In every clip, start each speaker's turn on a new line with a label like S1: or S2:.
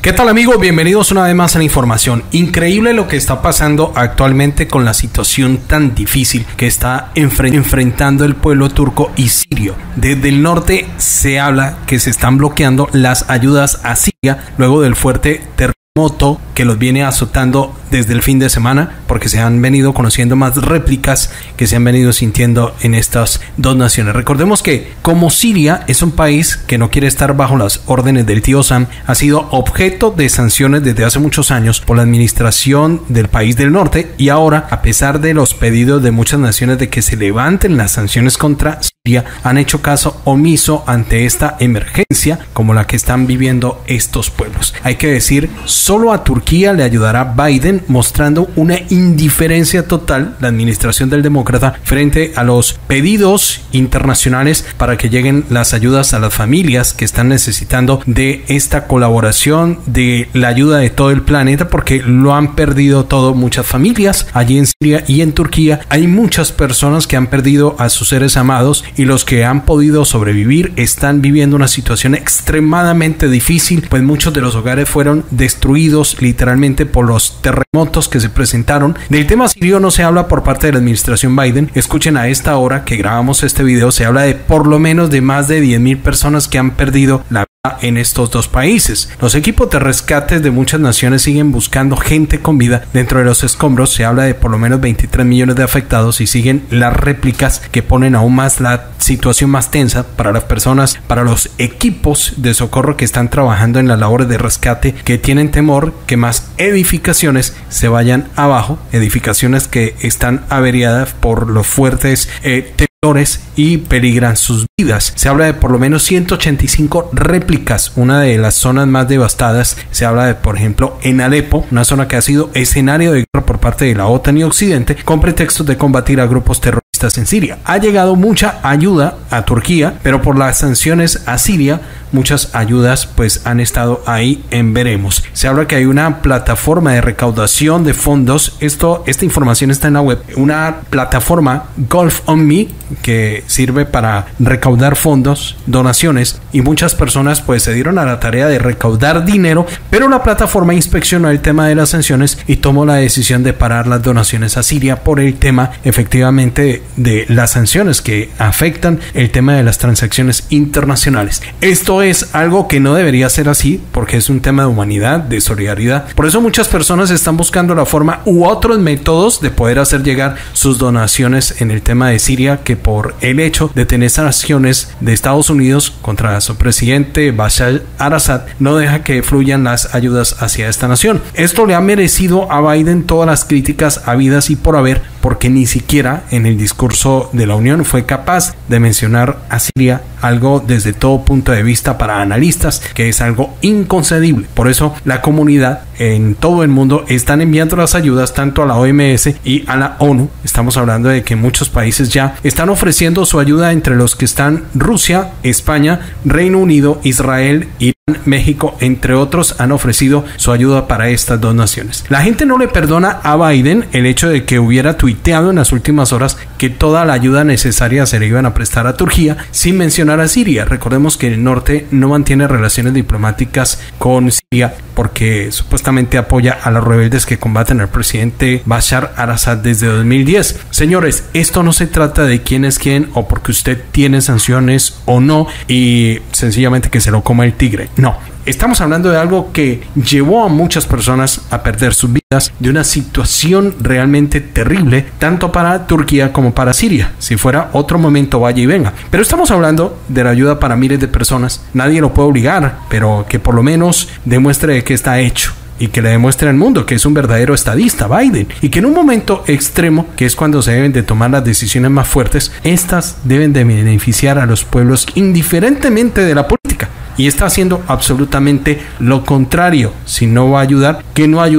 S1: ¿Qué tal, amigos? Bienvenidos una vez más a la información. Increíble lo que está pasando actualmente con la situación tan difícil que está enfrentando el pueblo turco y sirio. Desde el norte se habla que se están bloqueando las ayudas a Siria luego del fuerte terremoto que los viene azotando desde el fin de semana, porque se han venido conociendo más réplicas que se han venido sintiendo en estas dos naciones. Recordemos que como Siria es un país que no quiere estar bajo las órdenes del tío Sam, ha sido objeto de sanciones desde hace muchos años por la administración del país del norte, y ahora, a pesar de los pedidos de muchas naciones de que se levanten las sanciones contra Siria, han hecho caso omiso ante esta emergencia como la que están viviendo estos pueblos. Hay que decir, solo a Turquía le ayudará Biden, mostrando una indiferencia total la administración del demócrata frente a los pedidos internacionales para que lleguen las ayudas a las familias que están necesitando de esta colaboración, de la ayuda de todo el planeta, porque lo han perdido todo muchas familias allí en Siria y en Turquía. Hay muchas personas que han perdido a sus seres amados, y los que han podido sobrevivir están viviendo una situación extremadamente difícil, pues muchos de los hogares fueron destruidos literalmente por los terremotos que se presentaron. Del tema sirio no se habla por parte de la administración Biden. Escuchen, a esta hora que grabamos este video se habla de por lo menos de más de 10,000 personas que han perdido la vida en estos dos países. Los equipos de rescate de muchas naciones siguen buscando gente con vida dentro de los escombros. Se habla de por lo menos 23 millones de afectados, y siguen las réplicas que ponen aún más la situación más tensa para las personas, para los equipos de socorro que están trabajando en las labores de rescate, que tienen temor que más edificaciones se vayan abajo, edificaciones que están averiadas por los fuertes temblores y peligran sus vidas. Se habla de por lo menos 185 réplicas, una de las zonas más devastadas. Se habla de, por ejemplo, en Alepo, una zona que ha sido escenario de guerra por parte de la OTAN y Occidente con pretextos de combatir a grupos terroristas en Siria. Ha llegado mucha ayuda a Turquía, pero por las sanciones a Siria muchas ayudas pues han estado ahí en veremos. Se habla que hay una plataforma de recaudación de fondos. Esta información está en la web. Una plataforma, GoFundMe, que sirve para recaudar fondos, donaciones, y muchas personas pues se dieron a la tarea de recaudar dinero, pero la plataforma inspeccionó el tema de las sanciones y tomó la decisión de parar las donaciones a Siria por el tema efectivamente de las sanciones que afectan el tema de las transacciones internacionales. Esto es algo que no debería ser así, porque es un tema de humanidad, de solidaridad. Por eso muchas personas están buscando la forma u otros métodos de poder hacer llegar sus donaciones en el tema de Siria, que por el hecho de tener sanciones de Estados Unidos contra su presidente Bashar al-Assad no deja que fluyan las ayudas hacia esta nación. Esto le ha merecido a Biden todas las críticas habidas y por haber, porque ni siquiera en el discurso de la Unión fue capaz de mencionar a Siria, algo desde todo punto de vista para analistas que es algo inconcebible. Por eso la comunidad en todo el mundo están enviando las ayudas tanto a la OMS y a la ONU. Estamos hablando de que muchos países ya están ofreciendo su ayuda, entre los que están Rusia, España, Reino Unido, Israel, Irán, México, entre otros, han ofrecido su ayuda para estas dos naciones. La gente no le perdona a Biden el hecho de que hubiera tuiteado en las últimas horas que toda la ayuda necesaria se le iban a prestar a Turquía sin mencionar a Siria. Recordemos que el norte no mantiene relaciones diplomáticas con Siria porque supuestamente apoya a los rebeldes que combaten al presidente Bashar al-Assad desde 2010. Señores, esto no se trata de quién es quién o porque usted tiene sanciones o no y sencillamente que se lo coma el tigre. No. Estamos hablando de algo que llevó a muchas personas a perder sus vidas, de una situación realmente terrible, tanto para Turquía como para Siria. Si fuera otro momento, vaya y venga. Pero estamos hablando de la ayuda para miles de personas. Nadie lo puede obligar, pero que por lo menos demuestre de qué está hecho. Y que le demuestre al mundo que es un verdadero estadista Biden, y que en un momento extremo, que es cuando se deben de tomar las decisiones más fuertes, estas deben de beneficiar a los pueblos indiferentemente de la política. Y está haciendo absolutamente lo contrario. Si no va a ayudar, que no ayude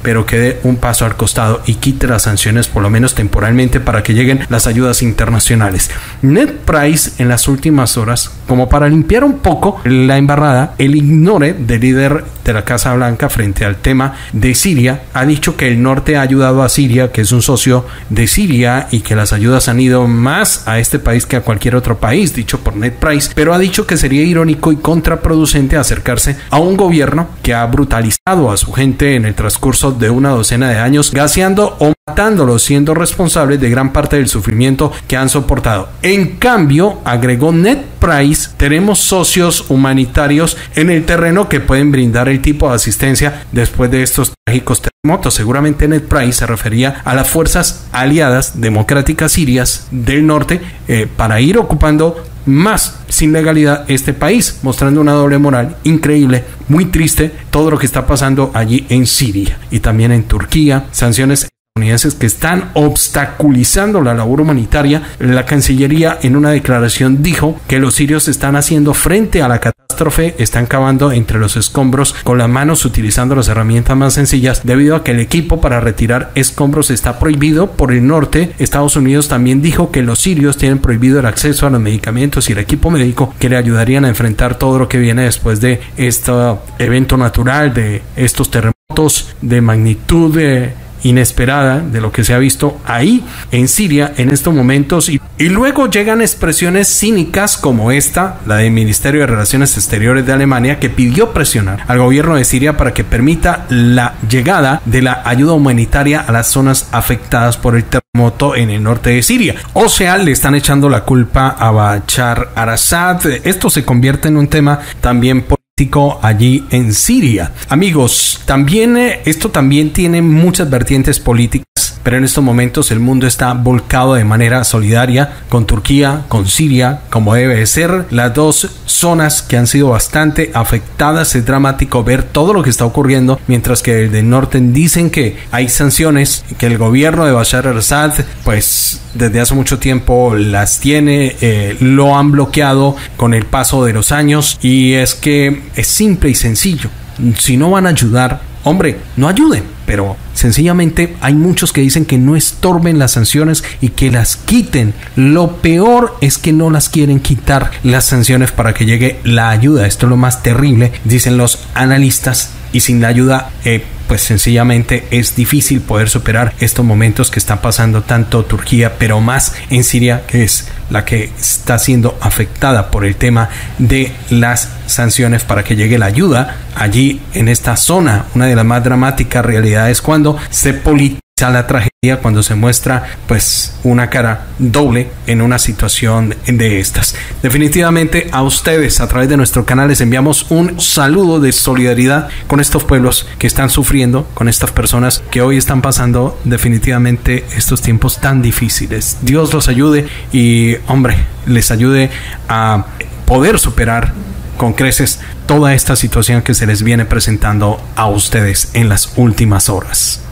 S1: pero que dé un paso al costado y quite las sanciones, por lo menos temporalmente, para que lleguen las ayudas internacionales. Ned Price, en las últimas horas, como para limpiar un poco la embarrada, el ignore del líder de la Casa Blanca frente al tema de Siria, ha dicho que el norte ha ayudado a Siria, que es un socio de Siria, y que las ayudas han ido más a este país que a cualquier otro país, dicho por Ned Price, pero ha dicho que sería irónico y contraproducente acercarse a un gobierno que ha brutalizado a su gente en el transcurso de una docena de años, gaseando o matándolos, siendo responsables de gran parte del sufrimiento que han soportado. En cambio, agregó Ned Price, tenemos socios humanitarios en el terreno que pueden brindar el tipo de asistencia después de estos trágicos terremotos. Seguramente Ned Price se refería a las fuerzas aliadas democráticas sirias del norte para ir ocupando más sin legalidad este país, mostrando una doble moral increíble, muy triste todo lo que está pasando allí en Siria y también en Turquía, sanciones estadounidenses que están obstaculizando la labor humanitaria. La Cancillería en una declaración dijo que los sirios están haciendo frente a la catástrofe, están cavando entre los escombros con las manos utilizando las herramientas más sencillas debido a que el equipo para retirar escombros está prohibido por el norte. Estados Unidos también dijo que los sirios tienen prohibido el acceso a los medicamentos y el equipo médico que le ayudarían a enfrentar todo lo que viene después de este evento natural, de estos terremotos de magnitud inesperada de lo que se ha visto ahí en Siria en estos momentos. Y luego llegan expresiones cínicas como esta, la del Ministerio de Relaciones Exteriores de Alemania, que pidió presionar al gobierno de Siria para que permita la llegada de la ayuda humanitaria a las zonas afectadas por el terremoto en el norte de Siria. O sea, le están echando la culpa a Bashar al-Assad. Esto se convierte en un tema también político allí en Siria. Amigos, también esto también tiene muchas vertientes políticas, pero en estos momentos el mundo está volcado de manera solidaria con Turquía, con Siria, como debe de ser, las dos zonas que han sido bastante afectadas. Es dramático ver todo lo que está ocurriendo, mientras que desde el norte dicen que hay sanciones, que el gobierno de Bashar al-Assad pues desde hace mucho tiempo las tiene, lo han bloqueado con el paso de los años, y es que es simple y sencillo. Si no van a ayudar, hombre, no ayuden, pero sencillamente hay muchos que dicen que no estorben las sanciones y que las quiten. Lo peor es que no las quieren quitar las sanciones para que llegue la ayuda. Esto es lo más terrible, dicen los analistas, y sin la ayuda pues sencillamente es difícil poder superar estos momentos que están pasando tanto Turquía, pero más en Siria, que es la que está siendo afectada por el tema de las sanciones para que llegue la ayuda allí en esta zona. Una de las más dramáticas realidades cuando se politiza la tragedia, cuando se muestra pues una cara doble en una situación de estas. Definitivamente a ustedes a través de nuestro canal les enviamos un saludo de solidaridad con estos pueblos que están sufriendo, con estas personas que hoy están pasando definitivamente estos tiempos tan difíciles. Dios los ayude y, hombre, les ayude a poder superar con creces toda esta situación que se les viene presentando a ustedes en las últimas horas.